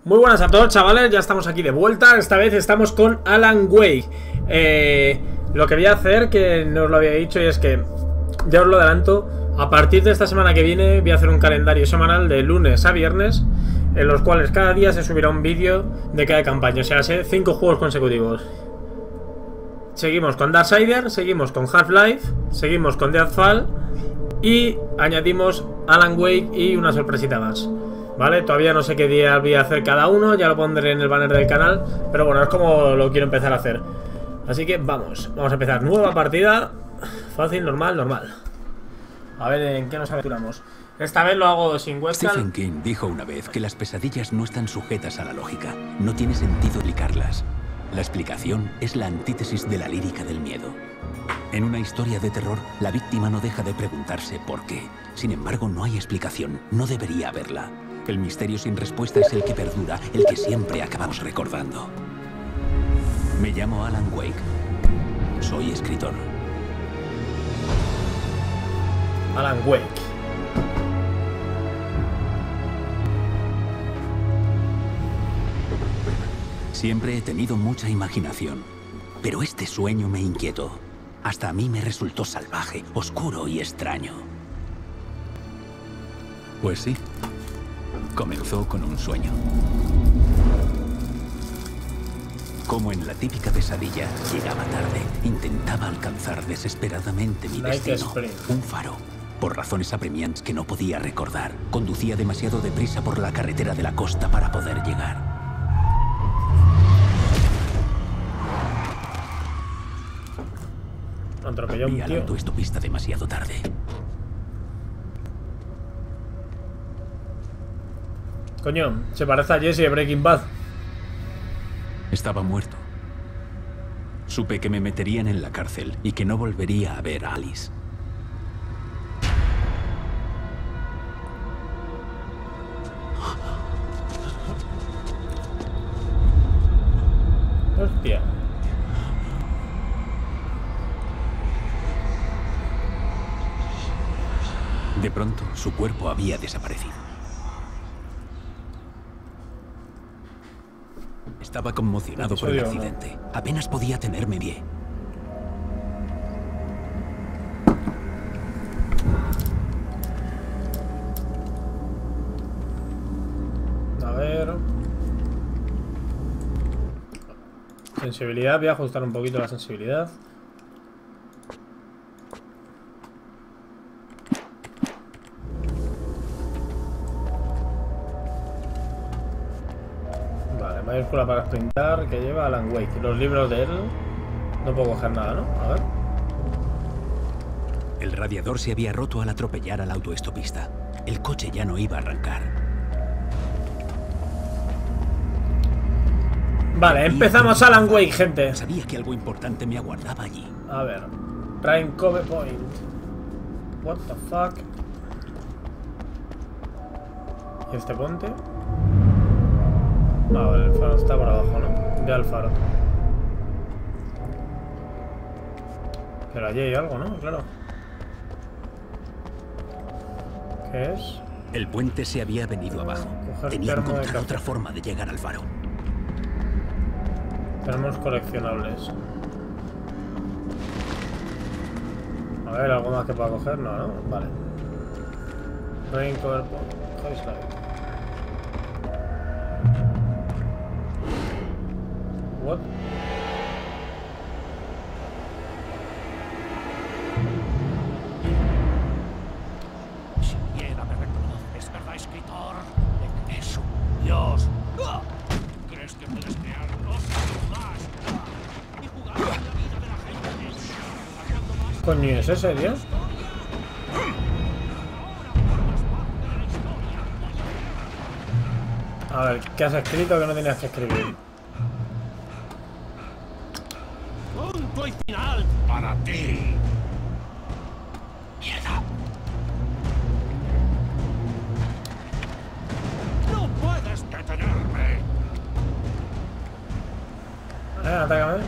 Muy buenas a todos, chavales, ya estamos aquí de vuelta. Esta vez estamos con Alan Wake. Lo que voy a hacer, que no os lo había dicho, y es que ya os lo adelanto. A partir de esta semana que viene voy a hacer un calendario semanal de lunes a viernes, en los cuales cada día se subirá un vídeo de cada campaña. O sea, 5 juegos consecutivos. Seguimos con Darksiders, seguimos con Half-Life, seguimos con Deathfall y añadimos Alan Wake y una sorpresita más. Vale, todavía no sé qué día voy a hacer cada uno, ya lo pondré en el banner del canal, pero bueno, es como lo quiero empezar a hacer. Así que vamos a empezar nueva partida. Fácil, normal. A ver en qué nos aventuramos. Esta vez lo hago sin webcam. Stephen King dijo una vez que las pesadillas no están sujetas a la lógica. No tiene sentido explicarlas. La explicación es la antítesis de la lírica del miedo. En una historia de terror, la víctima no deja de preguntarse por qué. Sin embargo, no hay explicación. No debería haberla. El misterio sin respuesta es el que perdura, el que siempre acabamos recordando. Me llamo Alan Wake. Soy escritor. Alan Wake. Siempre he tenido mucha imaginación, pero este sueño me inquietó. Hasta a mí me resultó salvaje, oscuro y extraño. Pues sí, comenzó con un sueño. Como en la típica pesadilla, llegaba tarde, intentaba alcanzar desesperadamente mi destino, un faro. Por razones apremiantes que no podía recordar, conducía demasiado deprisa por la carretera de la costa para poder llegar. Atropelló un Vi al tío. autoestopista demasiado tarde. Coño, se parece a Jesse de Breaking Bad. Estaba muerto. Supe que me meterían en la cárcel y que no volvería a ver a Alice. Hostia. De pronto, su cuerpo había desaparecido. Estaba conmocionado por el accidente. Apenas podía tenerme en pie. A ver. Sensibilidad, voy a ajustar un poquito la sensibilidad. Vale, mayúscula para sprintar que lleva Alan Wake. Los libros de él no puedo coger nada, ¿no? A ver. El radiador se había roto al atropellar al autoestopista. El coche ya no iba a arrancar. Vale, empezamos Alan Wake, gente. Sabía que algo importante me aguardaba allí. A ver. Prime Cove Point. What the fuck. ¿Y este puente? Ah, vale, el faro está por abajo, ¿no? Ve al faro. Pero allí hay algo, ¿no? Claro. ¿Qué es? El puente se había venido abajo. Coger Tenía que termo de encontrar café. otra forma de llegar al faro. Tenemos coleccionables. A ver, ¿algo más que pueda coger? No, ¿no? Vale. Rain Cover Point. Highlight. What? Siquiera me reconoces, ¿verdad, escritor? Es un dios. ¿Crees que puedes crear dos más? Y jugar con la vida de la gente. ¿Coño es ese, tío? A ver, ¿qué has escrito que no tenías que escribir? Punto y final para ti. Mierda. No puedes detenerme. Atácame.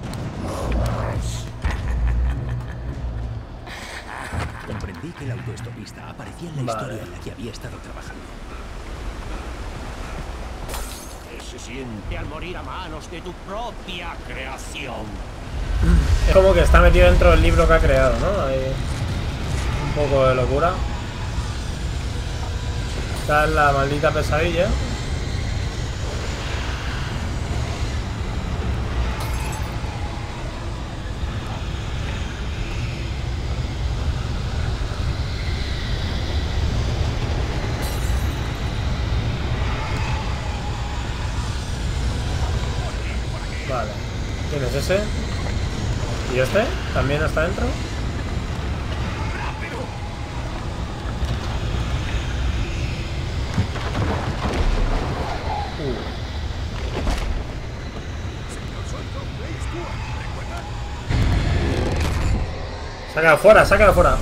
Comprendí que el autoestopista pista aparecía en la historia en la que había estado trabajando. ¿Qué se siente al morir a manos de tu propia creación? Es como que está metido dentro del libro que ha creado, ¿no? Hay un poco de locura. Está en la maldita pesadilla. Vale. ¿Quién es ese? ¿Y este? ¿También está dentro? Sácalo fuera, sácalo fuera.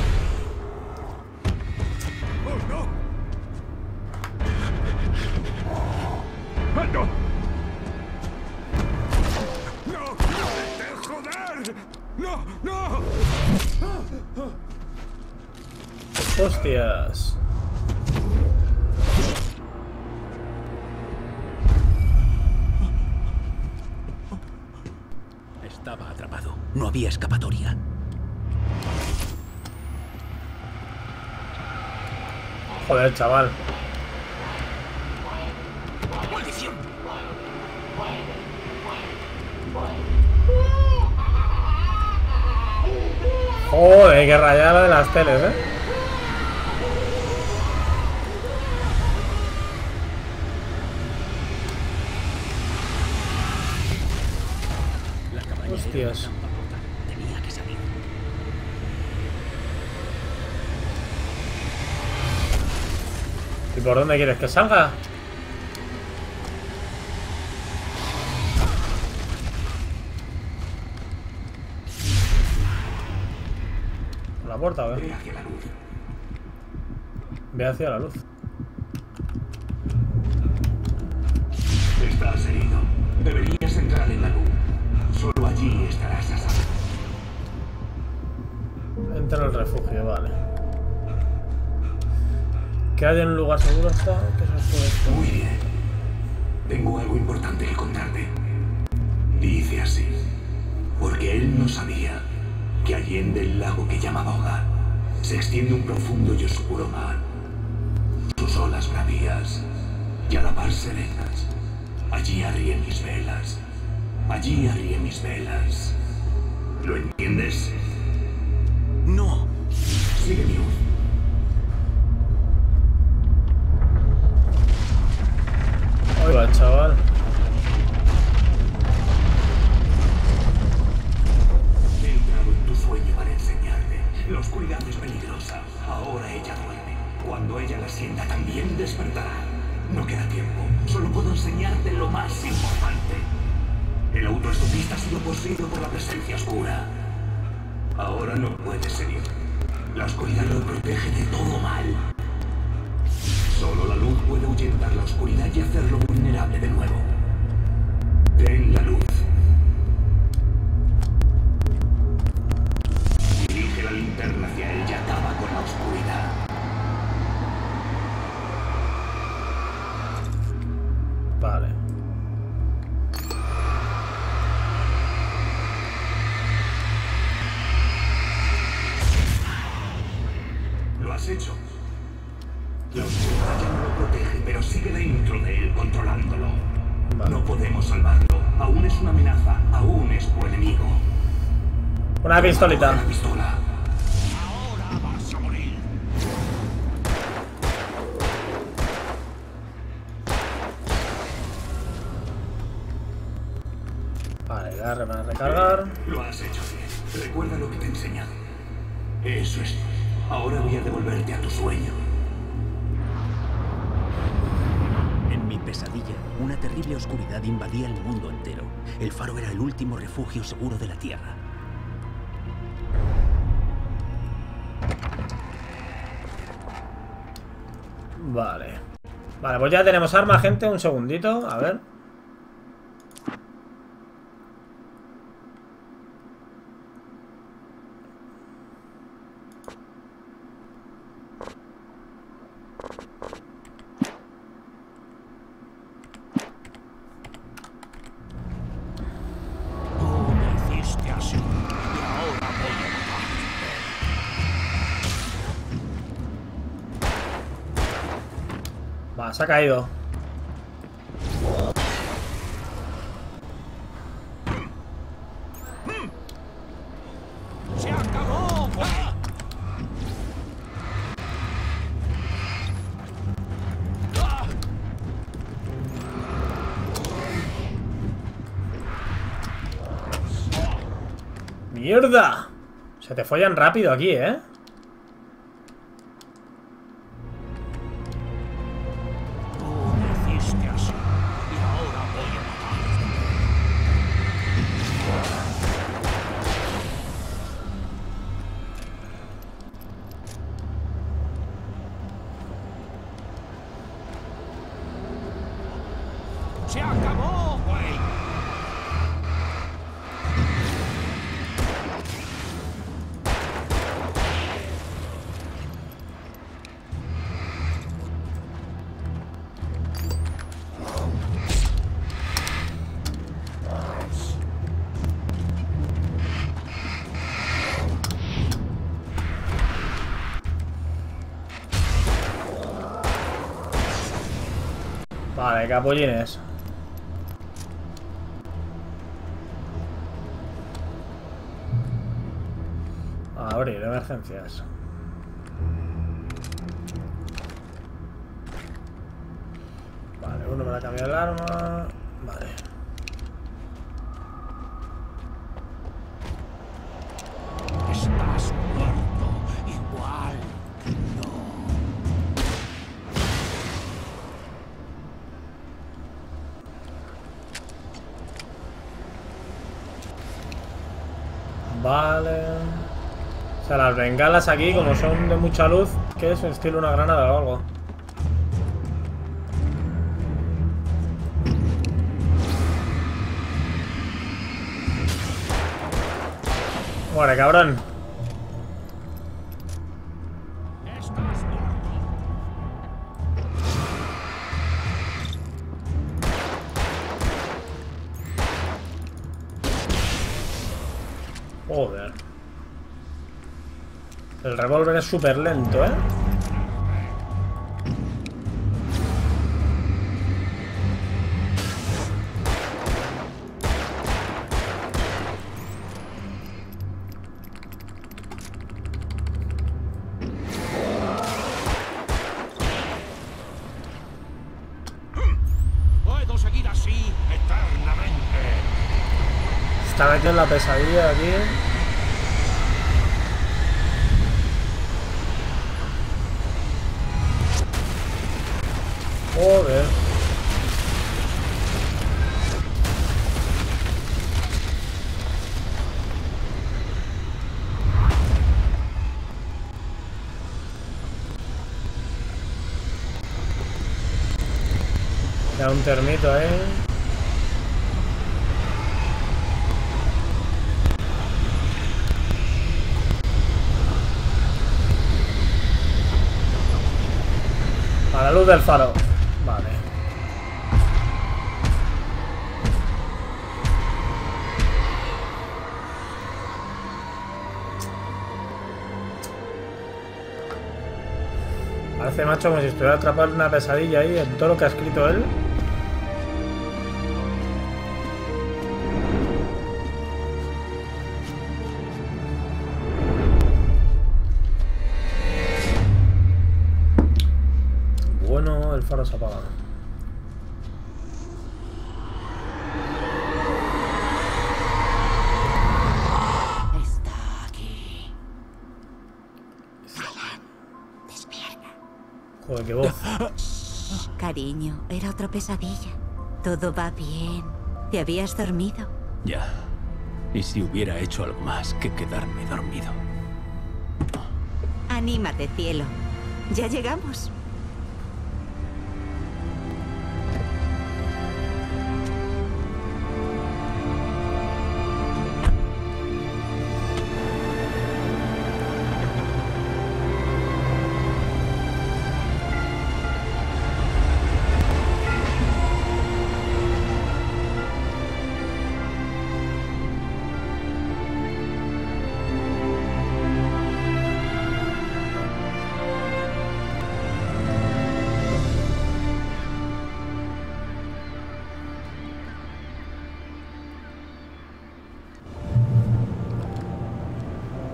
Hostias. Estaba atrapado. No había escapatoria. Joder, chaval. ¡Maldición! Joder, qué rayada de las teles, ¿eh? La cabaña Hostias. era una trampa rota. Tenía que salir. ¿Y por dónde quieres que salga? ¿Por la puerta, o qué? Ve hacia la luz. Ve hacia la luz. Estás herido. Deberías entrar en la luz. Solo allí estarás a salvo. Entra en el refugio, vale. ¿Que haya en un lugar seguro está? ¿Qué es esto? Muy bien. Tengo algo importante que contarte. Dice así. Porque él no sabía que allende el lago que llamaba hogar se extiende un profundo y oscuro mar. Sus olas bravías y a la par serenas. Allí arrié mis velas. Allí arrié mis velas. ¿Lo entiendes? No. Sigue mi luz. Oiga, chaval. He entrado en tu sueño para enseñarte. La oscuridad es peligrosa. Ahora ella duerme. Cuando ella la sienta, también despertará. No queda tiempo. Solo puedo enseñarte lo más importante. El autoestopista ha sido poseído por la presencia oscura. Ahora no puede seguir. La oscuridad lo protege de todo mal. Solo la luz puede ahuyentar la oscuridad y hacerlo vulnerable de nuevo. Ten la luz. Dirige la linterna hacia él y acaba con la oscuridad. Vale. Lo has hecho. La oscuridad ya no lo protege, pero sigue dentro de él, controlándolo. Vale. No podemos salvarlo. Aún es una amenaza. Aún es tu enemigo. Una pistolita. Coge la pistola. Ahora vas a morir. Vale, agarre para recargar. Lo has hecho bien. Recuerda lo que te he enseñado. Eso es. Ahora voy a devolverte a tu sueño. En mi pesadilla, una terrible oscuridad invadía el mundo entero. El faro era el último refugio seguro de la Tierra. Vale. Vale, pues ya tenemos arma, gente. Un segundito, a ver. Ah, se ha caído. ¡Se acabó, güey! ¡Mierda! Se te follan rápido aquí, ¿eh? Tú me hiciste así, y ahora voy a matarte. ¡Se acabó, güey! Vale, capullines. Abrir emergencias. Vale, uno me la cambia el arma. Vale. Estás muerto, igual que yo. Vale. O sea, las bengalas aquí, como son de mucha luz, ¿qué es? Estilo una granada o algo. Muere, cabrón. Estás muerto. Joder. El revólver es súper lento, ¿eh? Puedo seguir así eternamente. Está metiendo en la pesadilla aquí. Joder. Da un termito ahí. A la luz del faro. Vale. Parece, macho, como si estuviera atrapado en una pesadilla ahí en todo lo que ha escrito él. Bueno, el faro se apaga. Está aquí. Alan, despierta. Joder, qué voz. Cariño, era otra pesadilla. Todo va bien. ¿Te habías dormido? Ya. ¿Y si hubiera hecho algo más que quedarme dormido? Anímate, cielo. Ya llegamos.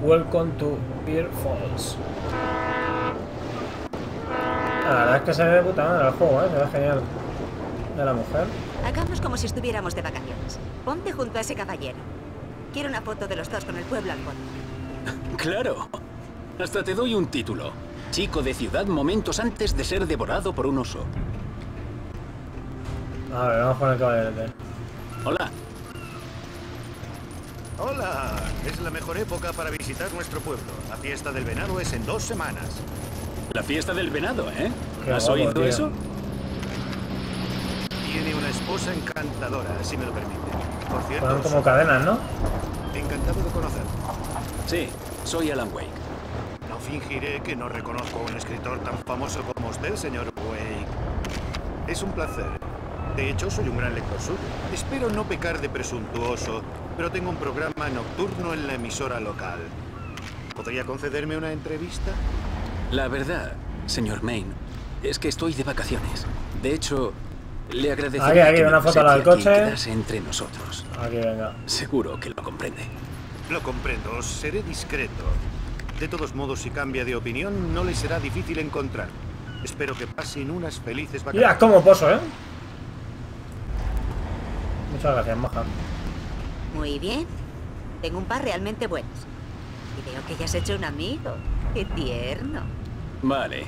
Welcome to Beer Falls. La verdad es que se ve de puta madre el juego, se ve genial. De la mujer. Hagamos como si estuviéramos de vacaciones. Ponte junto a ese caballero. Quiero una foto de los dos con el pueblo al fondo. ¡Claro! Hasta te doy un título. Chico de ciudad momentos antes de ser devorado por un oso. A ver, vamos con el caballero. Hola. Hola, es la mejor época para visitar nuestro pueblo. La fiesta del venado es en 2 semanas. La fiesta del venado, ¿eh? Qué ¿Has guapo, oído tío. eso? Tiene una esposa encantadora, si me lo permite. Por cierto, Ponen como cadenas, ¿no? encantado de conocerlo. Sí, soy Alan Wake. No fingiré que no reconozco a un escritor tan famoso como usted, señor Wake. Es un placer. De hecho, soy un gran lector suyo. Espero no pecar de presuntuoso, pero tengo un programa nocturno en la emisora local. ¿Podría concederme una entrevista? La verdad, señor Maine, es que estoy de vacaciones. De hecho, le agradecería Aquí, que me una foto al pusieran aquí y coche. quedase entre nosotros. Aquí, venga. Seguro que lo comprende. Lo comprendo, seré discreto. De todos modos, si cambia de opinión, no le será difícil encontrar. Espero que pasen unas felices Mira, vacaciones. como poso, Muchas gracias, maja. Muy bien. Tengo un par realmente buenos. Y veo que ya has hecho un amigo. ¡Qué tierno! Vale.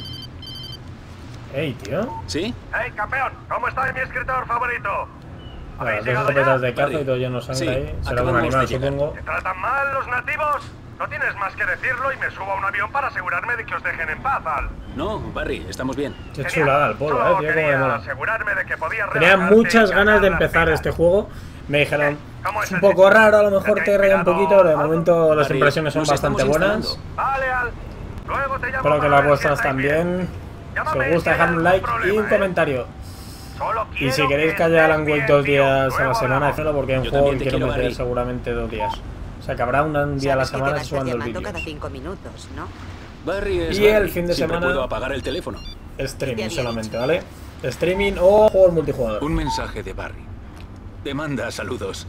Ey, tío. ¿Sí? ¡Hey, campeón! ¿Cómo está mi escritor favorito? Las dos escopetas de caza Vale. y todo lleno de sangre Sí, ahí. Será un acabamos animal, de llegar. supongo. ¿Te tratan mal los nativos? No tienes más que decirlo y me subo a un avión para asegurarme de que os dejen en paz, Al. No, Barry, estamos bien. Qué chulada el pueblo, Solo tío, como me quería mola. asegurarme de que podía Tenía relajarte muchas y ganas de callar las empezar penas. este juego. Me dijeron, ¿Cómo es es un el poco sitio? raro, a lo mejor ¿Te te ha raya un inspirado poquito, pero de algo? momento las Barry, impresiones son nos bastante estamos buenas. instalando. Vale, Al. Luego te llamo Espero que para las ver vuestras si estáis bien. también. Si Llámame os gusta, si hay dejad un algún like y problema, un comentario. Solo Y quiero si queréis que haya estés Alan Wake bien, 2 tío. días a la Luego semana, hablamos. hacedlo porque es un Yo juego que también te quiero quiero, meter Barry. seguramente 2 días. O sea que habrá un día a la Sabes que te semana va a estar subiendo llamando vídeos. cada 5 minutos, ¿no? Barry es Y el Barry. fin de Siempre semana- puedo apagar el teléfono. Ya Streaming había solamente, ¿vale? Streaming o juegos multijugador. Un mensaje de Barry. Te manda saludos.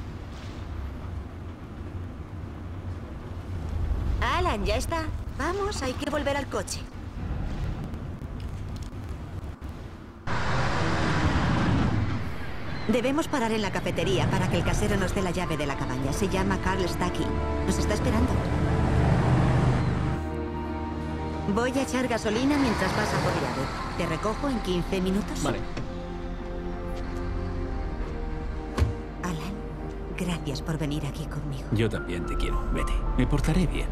Alan, ya está. Vamos, hay que volver al coche. Debemos parar en la cafetería para que el casero nos dé la llave de la cabaña. Se llama Carl Stacky. Nos está esperando. Voy a echar gasolina mientras vas a por llave. ¿Te recojo en 15 minutos? Vale. Alan, gracias por venir aquí conmigo. Yo también te quiero. Vete. Me portaré bien.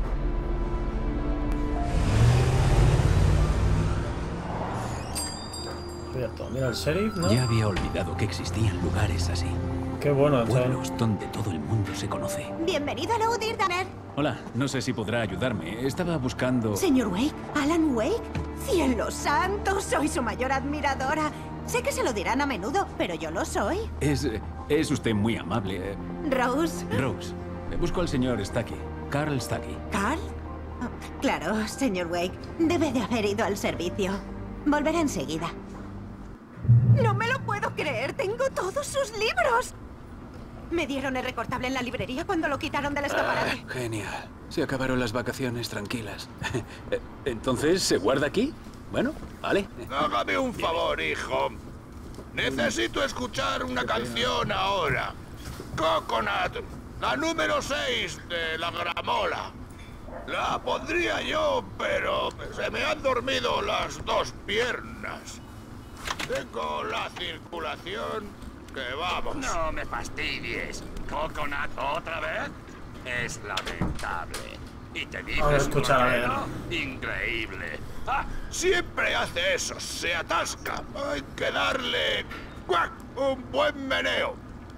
Cierto, mira el sheriff, ¿no? Ya había olvidado que existían lugares así. Qué bueno, chaval. Pueblos donde todo el mundo se conoce. Bienvenido a la Udirdaner. Hola, no sé si podrá ayudarme. Estaba buscando... Señor Wake, Alan Wake, ¡cielos santos! Soy su mayor admiradora. Sé que se lo dirán a menudo, pero yo lo soy. Es usted muy amable. Rose. Rose, busco al señor Stacky. Carl Stacky. ¿Carl? Oh, claro, señor Wake. Debe de haber ido al servicio. Volverá enseguida. No me lo puedo creer. Tengo todos sus libros. Me dieron el recortable en la librería cuando lo quitaron del escaparate. Genial. Se acabaron las vacaciones tranquilas. Entonces, ¿se guarda aquí? Bueno, vale. Hágame un favor, hijo. Necesito escuchar una canción ahora. Coconut, la número 6 de la gramola. La pondría yo, pero se me han dormido las 2 piernas. Tengo la circulación que vamos. No me fastidies. ¿Coconut otra vez? Es lamentable. Y te dices Vamos a escuchar, a ver. ¿no? Increíble. Ah, siempre hace eso, se atasca. Hay que darle ¡cuac! Un buen meneo.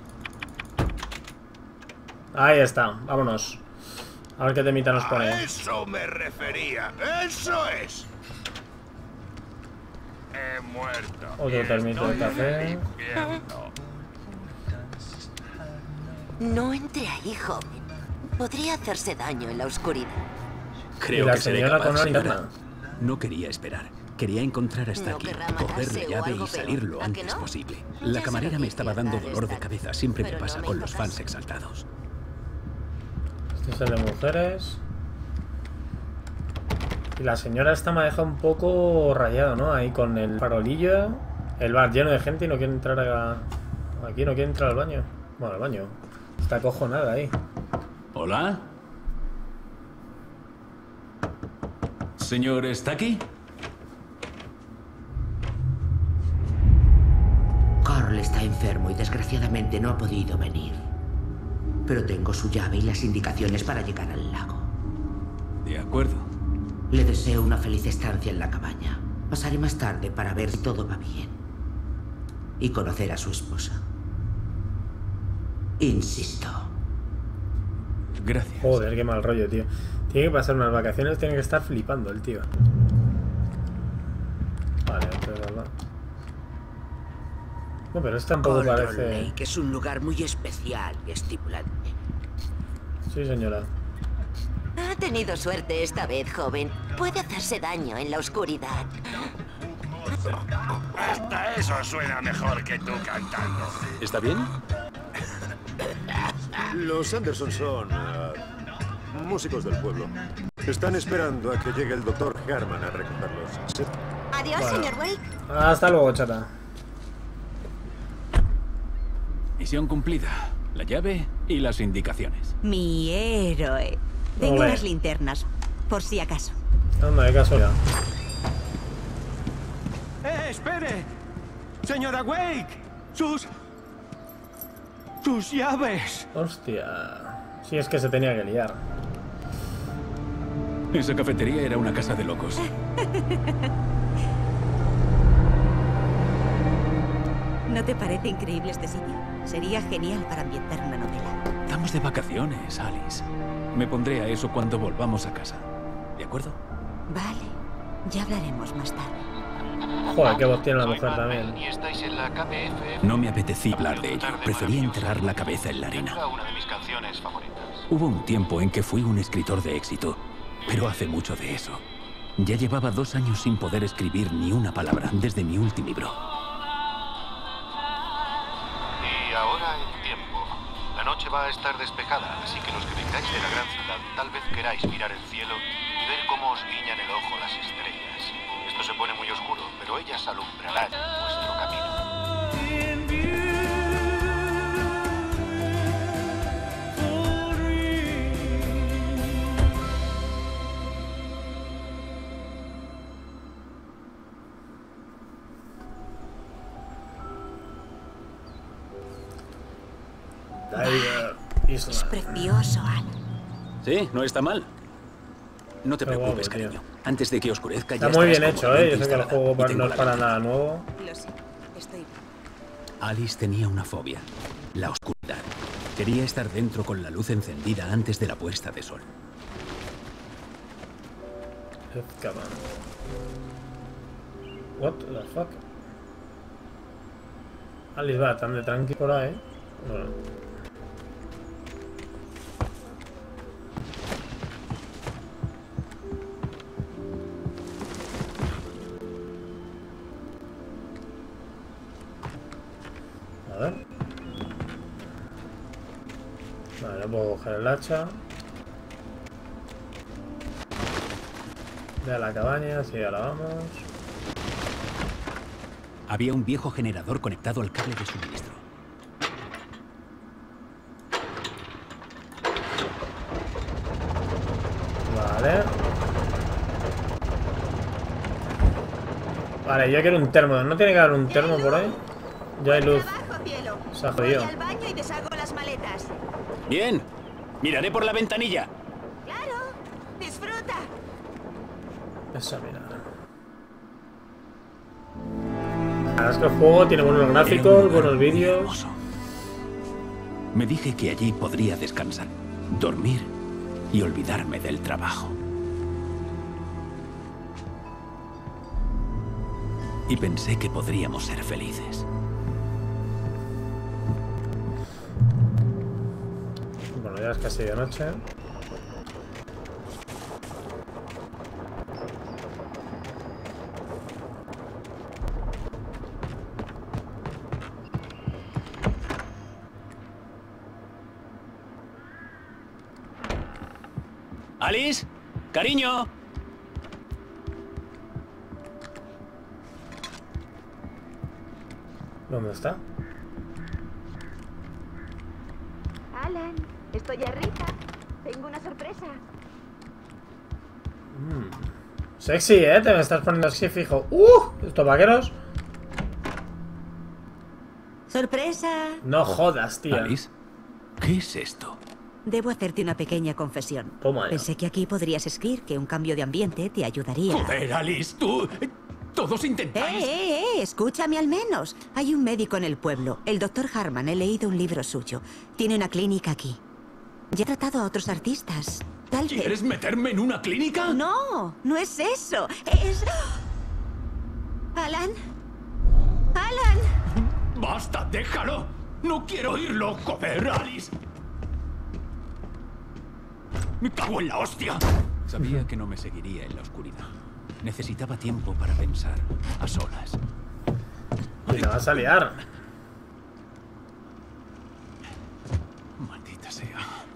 Ahí está, vámonos. A ver qué temita nos A pone. eso me refería. Eso es. He muerto. Otro Y termito de estoy café. en el infierno. No entre ahí, joven. Podría hacerse daño en la oscuridad. Creo Y la que seré señora capaz, con una señora. linterna. No quería esperar. Quería encontrar a Stacky, querrá coger matarse la o llave algo y salir peor, lo ¿a que antes no? posible. Ya La sé camarera lo me que estaba quiere dando dar dolor de Stacky, cabeza. Siempre me pero no pasa me con hizo los fans caso. exaltados. Este es el de mujeres. Y la señora esta me ha dejado un poco rayado, ¿no? Ahí con el farolillo, el bar lleno de gente y no quiere entrar aquí, no quiere entrar al baño. Bueno, al baño. Está acojonada ahí. ¿Hola? ¿Señor Stucky? Carl está enfermo y desgraciadamente no ha podido venir. Pero tengo su llave y las indicaciones para llegar al lago. De acuerdo. Le deseo una feliz estancia en la cabaña. Pasaré más tarde para ver si todo va bien. Y conocer a su esposa. Insisto. Gracias. Joder, qué mal rollo, tío. Tiene que pasar unas vacaciones, tiene que estar flipando el tío. Vale, entonces nada. No, pero esto tampoco Coldron parece... Lake es un lugar muy especial y estimulante. Sí, señora. Ha tenido suerte esta vez, joven. Puede hacerse daño en la oscuridad. Hasta eso suena mejor que tú cantando. ¿Está bien? Los Anderson son músicos del pueblo. Están esperando a que llegue el doctor Herman a recogerlos. Sí. Adiós, Bueno. señor Wake. Hasta luego, chata. Misión cumplida. La llave y las indicaciones. Mi héroe. Tengo Ole. unas linternas, por si acaso. Anda, de casualidad. ¡Espere! ¡Señora Wake! ¡Sus llaves! Hostia. Sí, es que se tenía que liar. Esa cafetería era una casa de locos. ¿No te parece increíble este sitio? Sería genial para ambientar una novela. Estamos de vacaciones, Alice. Me pondré a eso cuando volvamos a casa. ¿De acuerdo? Vale, ya hablaremos más tarde. Joder, qué voz tiene la mujer también. Y estáis en la KPF. No me apetecía hablar de ello. Prefería enterrar la cabeza en la arena. Era una de mis canciones favoritas. Hubo un tiempo en que fui un escritor de éxito, pero hace mucho de eso. Ya llevaba 2 años sin poder escribir ni una palabra desde mi último libro. Y ahora el tiempo. La noche va a estar despejada, así que los que vengáis de la gran ciudad tal vez queráis mirar el cielo y ver cómo os guiñan el ojo las estrellas. Esto se pone muy oscuro, pero ellas alumbrarán vuestro camino. Es precioso, Al. Sí, no está mal. No te Qué guapo, preocupes, tío. cariño. Antes de que oscurezca ya Está muy bien estarás hecho, ¿eh? Yo sé que el instalada. juego Y tengo no es la para ventaja. nada nuevo. Lo sé, estoy bien. Alice tenía una fobia, la oscuridad. Quería estar dentro con la luz encendida antes de la puesta de sol. Come on. What the fuck? Alice va tan de tranqui por ahí. Bueno. A ver. Vale, no puedo coger el hacha. De la cabaña, sí, ahora vamos. Había un viejo generador conectado al cable de suministro. Vale. Vale, yo quiero un termo. ¿No tiene que haber un termo por ahí? Ya hay luz. Trabajo, cielo. Se ha Voy jodido. al baño y deshago las maletas. Bien, miraré por la ventanilla. ¡Claro! ¡Disfruta! Esa mirada. La verdad es que el juego tiene buenos Era un gráficos, lugar buenos muy vídeos. hermoso. Me dije que allí podría descansar, dormir y olvidarme del trabajo. Y pensé que podríamos ser felices. Bueno, ya es casi de noche. Alice, cariño. ¿Dónde está? Alan, estoy arriba. Tengo una sorpresa. Sexy, te me estás poniendo así fijo. Estos vaqueros. ¡Sorpresa! No jodas, tío. Alice, ¿qué es esto? Debo hacerte una pequeña confesión. Toma ya. Pensé que aquí podrías escribir que un cambio de ambiente te ayudaría. Joder, Alice, tú... Todos intentáis... Escúchame al menos. Hay un médico en el pueblo, el Dr. Harman. He leído un libro suyo. Tiene una clínica aquí. Ya he tratado a otros artistas. Tal vez... ¿Quieres meterme en una clínica? No, no es eso. Es... Alan. Alan. ¡Basta, déjalo! ¡No quiero oírlo! ¡Joder, Alice! ¡Me cago en la hostia! Sabía que no me seguiría en la oscuridad. Necesitaba tiempo para pensar, a solas. Y te vas a liar. Maldita sea.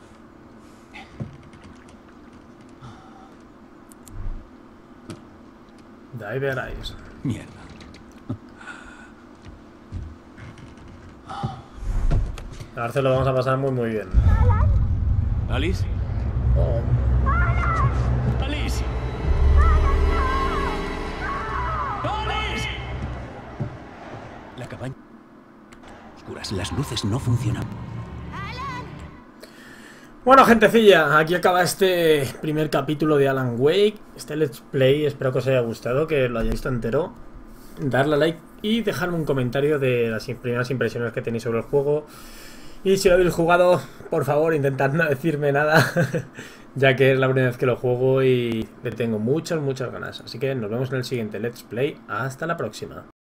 De ahí veráis. Mierda. A ver, lo vamos a pasar muy bien. ¿Alice? Oh. ¡Alice! ¡Alice! La cabaña... Oscuras, las luces no funcionan. Bueno, gentecilla, aquí acaba este primer capítulo de Alan Wake. Este Let's Play, espero que os haya gustado, que lo hayáis visto entero. Darle a like y dejarme un comentario de las primeras impresiones que tenéis sobre el juego. Y si lo habéis jugado, por favor, intentad no decirme nada, ya que es la primera vez que lo juego y le tengo muchas ganas. Así que nos vemos en el siguiente Let's Play. Hasta la próxima.